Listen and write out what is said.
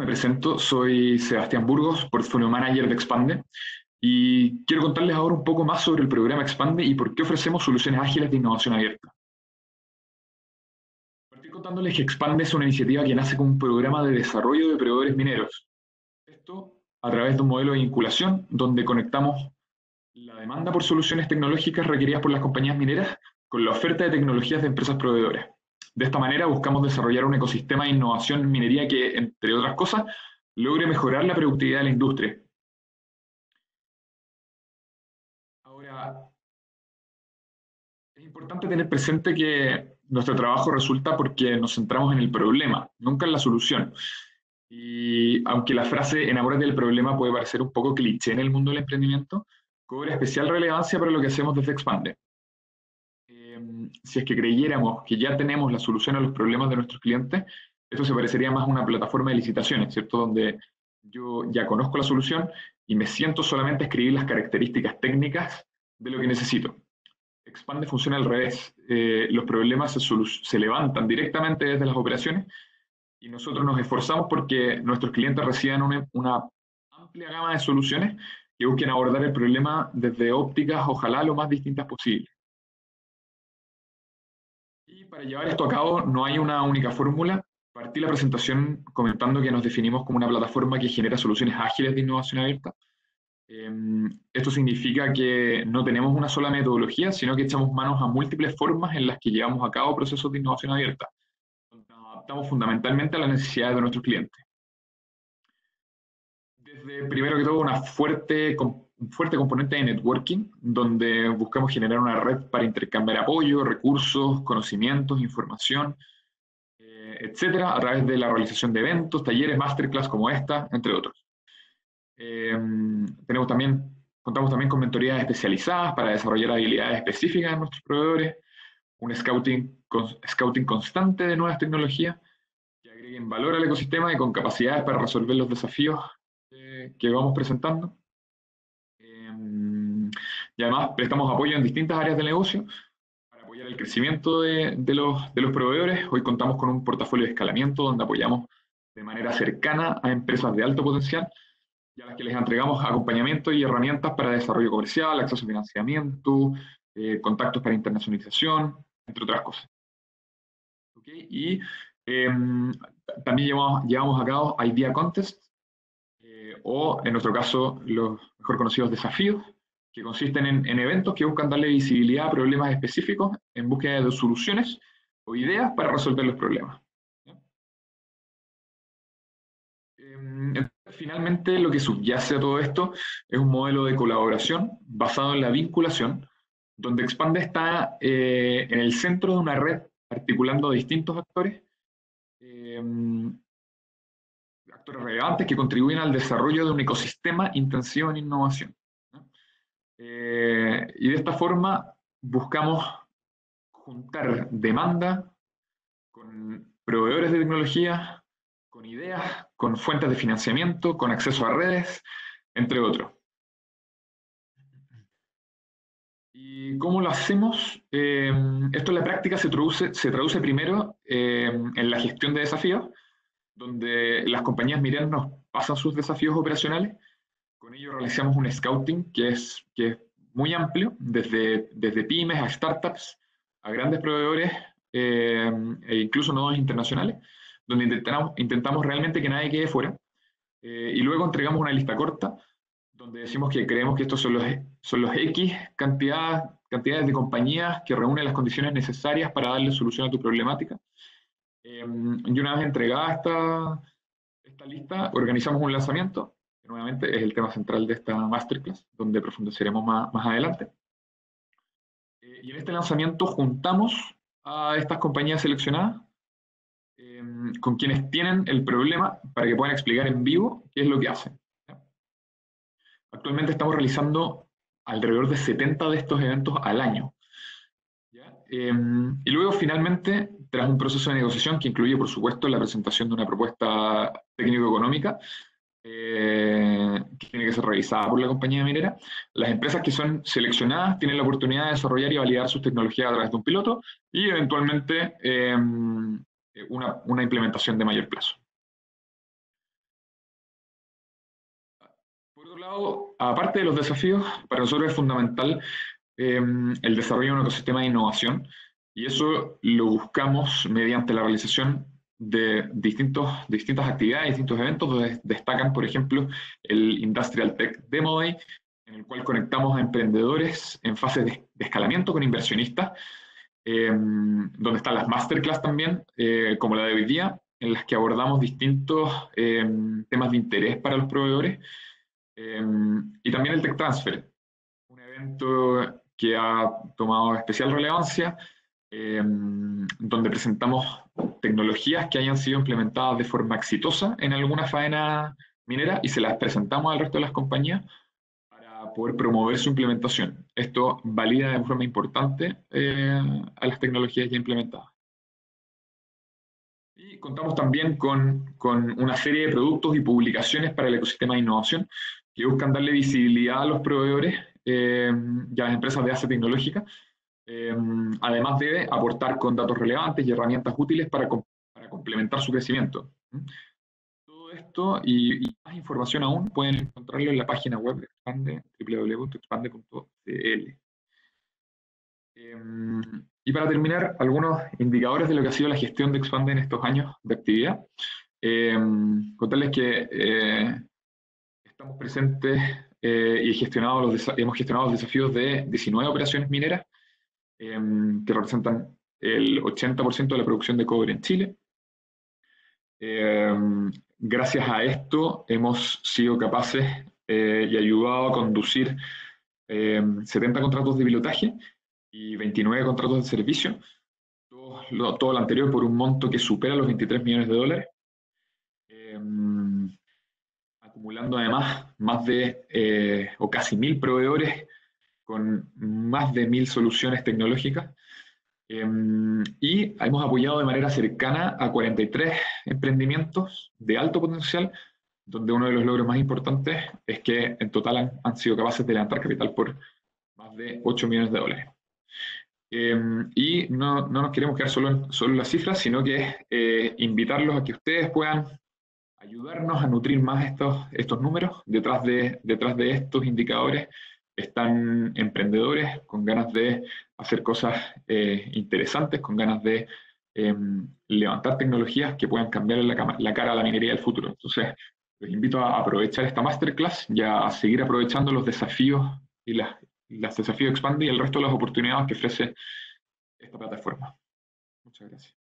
presento, soy Sebastián Burgos, Portfolio Manager de Expande, y quiero contarles ahora un poco más sobre el programa Expande y por qué ofrecemos soluciones ágiles de innovación abierta. Partir contándoles que Expande es una iniciativa que nace como un programa de desarrollo de proveedores mineros. Esto a través de un modelo de vinculación donde conectamos la demanda por soluciones tecnológicas requeridas por las compañías mineras con la oferta de tecnologías de empresas proveedoras. De esta manera buscamos desarrollar un ecosistema de innovación en minería que, entre otras cosas, logre mejorar la productividad de la industria. Ahora, es importante tener presente que nuestro trabajo resulta porque nos centramos en el problema, nunca en la solución. Y aunque la frase enamórate del problema puede parecer un poco cliché en el mundo del emprendimiento, cobra especial relevancia para lo que hacemos desde Expande. Si es que creyéramos que ya tenemos la solución a los problemas de nuestros clientes, esto se parecería más a una plataforma de licitaciones, ¿cierto? Donde yo ya conozco la solución y me siento solamente a escribir las características técnicas de lo que necesito. Expande funciona al revés. Los problemas se levantan directamente desde las operaciones y nosotros nos esforzamos porque nuestros clientes reciban una amplia gama de soluciones que busquen abordar el problema desde ópticas, ojalá lo más distintas posible. Y para llevar esto a cabo no hay una única fórmula. Partí la presentación comentando que nos definimos como una plataforma que genera soluciones ágiles de innovación abierta. Esto significa que no tenemos una sola metodología, sino que echamos manos a múltiples formas en las que llevamos a cabo procesos de innovación abierta. Nos adaptamos fundamentalmente a las necesidades de nuestros clientes. Desde, primero que todo, un fuerte componente de networking, donde buscamos generar una red para intercambiar apoyo, recursos, conocimientos, información, etcétera, a través de la realización de eventos, talleres, masterclass como esta, entre otros. Contamos también con mentorías especializadas para desarrollar habilidades específicas en nuestros proveedores, un scouting constante de nuevas tecnologías que agreguen valor al ecosistema y con capacidades para resolver los desafíos que vamos presentando. Y además prestamos apoyo en distintas áreas del negocio para apoyar el crecimiento de los proveedores. Hoy contamos con un portafolio de escalamiento donde apoyamos de manera cercana a empresas de alto potencial y a las que les entregamos acompañamiento y herramientas para desarrollo comercial, acceso a financiamiento, contactos para internacionalización, entre otras cosas. ¿Okay? Y también llevamos a cabo Idea Contest, o en nuestro caso los mejor conocidos desafíos, que consisten en eventos que buscan darle visibilidad a problemas específicos en búsqueda de soluciones o ideas para resolver los problemas. Finalmente, lo que subyace a todo esto es un modelo de colaboración basado en la vinculación, donde Expande está en el centro de una red articulando a distintos actores relevantes que contribuyen al desarrollo de un ecosistema intensivo en innovación, ¿no? Y de esta forma buscamos juntar demanda con proveedores de tecnología, con ideas, con fuentes de financiamiento, con acceso a redes, entre otros. ¿Y cómo lo hacemos? Esto en la práctica se traduce primero en la gestión de desafíos, donde las compañías mineras nos pasan sus desafíos operacionales. Con ello realizamos un scouting que es muy amplio, desde pymes a startups, a grandes proveedores e incluso nodos internacionales, donde intentamos realmente que nadie quede fuera. Y luego entregamos una lista corta, donde decimos que creemos que estos son los X cantidades de compañías que reúnen las condiciones necesarias para darle solución a tu problemática. Y una vez entregada esta lista, organizamos un lanzamiento, que nuevamente es el tema central de esta masterclass, donde profundizaremos más adelante. Y en este lanzamiento juntamos a estas compañías seleccionadas con quienes tienen el problema para que puedan explicar en vivo qué es lo que hacen. Actualmente estamos realizando alrededor de 70 de estos eventos al año. Y luego, finalmente, tras un proceso de negociación que incluye, por supuesto, la presentación de una propuesta técnico-económica que tiene que ser revisada por la compañía minera, las empresas que son seleccionadas tienen la oportunidad de desarrollar y validar sus tecnologías a través de un piloto y, eventualmente, una implementación de mayor plazo. Por otro lado, aparte de los desafíos, para nosotros es fundamental el desarrollo de un ecosistema de innovación y eso lo buscamos mediante la realización de distintas actividades, distintos eventos, donde destacan, por ejemplo, el Industrial Tech Demo Day, en el cual conectamos a emprendedores en fase de escalamiento con inversionistas, donde están las masterclass también, como la de hoy día, en las que abordamos distintos temas de interés para los proveedores, y también el Tech Transfer, un evento que ha tomado especial relevancia, donde presentamos tecnologías que hayan sido implementadas de forma exitosa en alguna faena minera y se las presentamos al resto de las compañías para poder promover su implementación. Esto valida de forma importante a las tecnologías ya implementadas. Y contamos también con una serie de productos y publicaciones para el ecosistema de innovación que buscan darle visibilidad a los proveedores y a las empresas de base tecnológica, además de aportar con datos relevantes y herramientas útiles para complementar su crecimiento. Todo esto y más información aún pueden encontrarlo en la página web de Expande, www.expande.cl. Y para terminar, algunos indicadores de lo que ha sido la gestión de Expande en estos años de actividad. Contarles que estamos presentes y hemos gestionado los desafíos de 19 operaciones mineras, que representan el 80% de la producción de cobre en Chile. Gracias a esto hemos sido capaces y ayudado a conducir 70 contratos de pilotaje y 29 contratos de servicio, todo lo anterior por un monto que supera los 23 millones de dólares, acumulando además más de o casi 1000 proveedores con más de 1000 soluciones tecnológicas, y hemos apoyado de manera cercana a 43 emprendimientos de alto potencial, donde uno de los logros más importantes es que en total han sido capaces de levantar capital por más de 8 millones de dólares. Y no nos queremos quedar solo en las cifras, sino que invitarlos a que ustedes puedan ayudarnos a nutrir más estos números. Detrás de estos indicadores están emprendedores con ganas de hacer cosas interesantes, con ganas de levantar tecnologías que puedan cambiar la cara a la minería del futuro. Entonces, los invito a aprovechar esta masterclass y a seguir aprovechando los desafíos y las desafíos Expande y el resto de las oportunidades que ofrece esta plataforma. Muchas gracias.